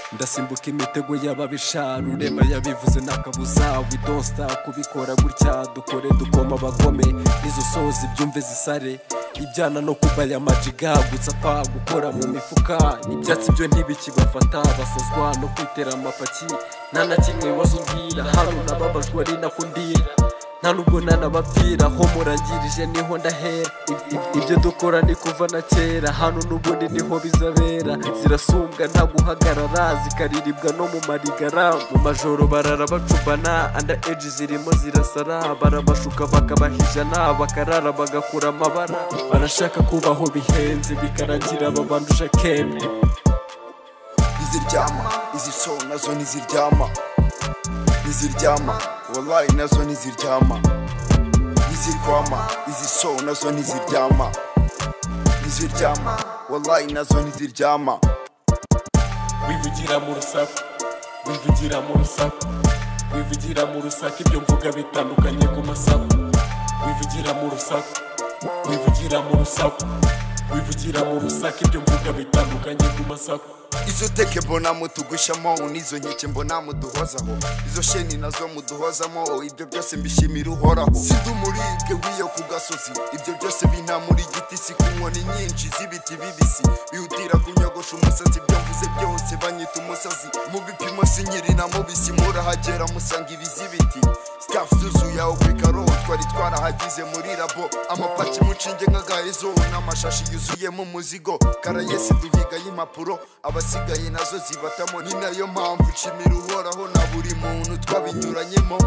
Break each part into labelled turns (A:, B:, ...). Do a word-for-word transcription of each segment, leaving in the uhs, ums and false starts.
A: ndasimbuka imitego y'ababisha Rurema yabivuze nakabuza we don't stop kubikora gutya dukore dukoma abagome izo sozi byumve zisare ibyana no kubaya majiga gutsapa gukora mu mifuka ibyatsi byo ntibikibafata basazwa no kwitera amapaki nta na kimwe wazumbira hano nababajwe ari nakundira nta nubwo nanabapfira ho murangirije niho ndahera ibyo dukora ni kuva na kera hano n'ubundi niho bizabera zirasumbwa nta guhagarara zikariribwa no mu marigara mu majoro barara bacubana under age zirimo zirasara barabashuka bakabahijana bakarara bagakura amabara barashaka kubaho bihenze bikarangira babanduje kemwe
B: niziryama izi so nazo niziryama niziryama wallahi nazo niziryama nizikwama izi so nazo niziryama niziryama wallahi nazo niziryama
A: wivugira mu rusaku wivugira mu rusaku wivugira mu rusaku ibyo mvuga bitandukanye ku masaku wivugira mu rusaku wivugira mu rusaku wivugira mu rusaku ibyo mvuga bitandukanye ku masaku
B: izo teke mbona mutugushamo nizo nkeke mbona muduhozaho izo sheni nazo muduhozamo ibyo byose mbishimira uhoraho sindi umuribwe w'iyo ku gasozi ibyo byose binamura igiti si ku nkoni nyinshi z'ibiti bibisi bihutira kunyogosha umusatsi ibyo mvuze byose banyita umusazi mu bipimo sinyiri na mubisi murahagera musanga ibizibiti staff zuzuye aho kuri karo twari twarahagize muri rabo amapaki mucinge nk'agahezo n'amashashi yuzuyemo umuzigo karayesi duhiga y'impapuro abasigaye nazo zibatamo ni nayo mpamvu nshimira uhoraho na buri muntu twabinyuranyemo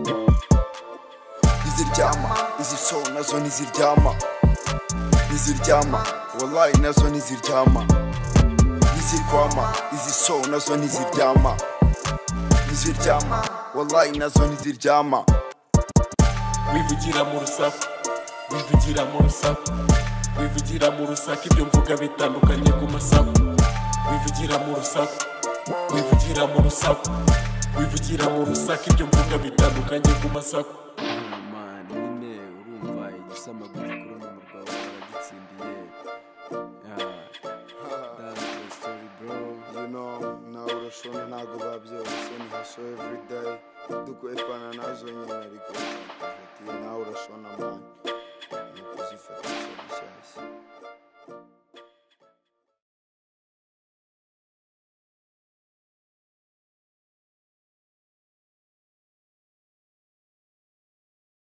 B: niziryama izi so nazo niziryama niziryama wallahi nazo niziryama nizikwama izi so nazo niziryama niziryama wallahi nazo niziryama
A: wivugira mu rusaku wivugira mu rusaku wivugira mu rusaku ibyo mvuga bitandukanye ku masaku wivugira mu rusaku wivugira mu rusaku wivugira mu rusaku ibyo mvuga bitandukanye ku masaku
C: man nyine urumva igisamaguru kuri mu murwa baragitsindiye that's the story bro
B: you know nawe urashona ntago babyose ni haso everyday dukwepana nazo nyine ariko nawe urashona man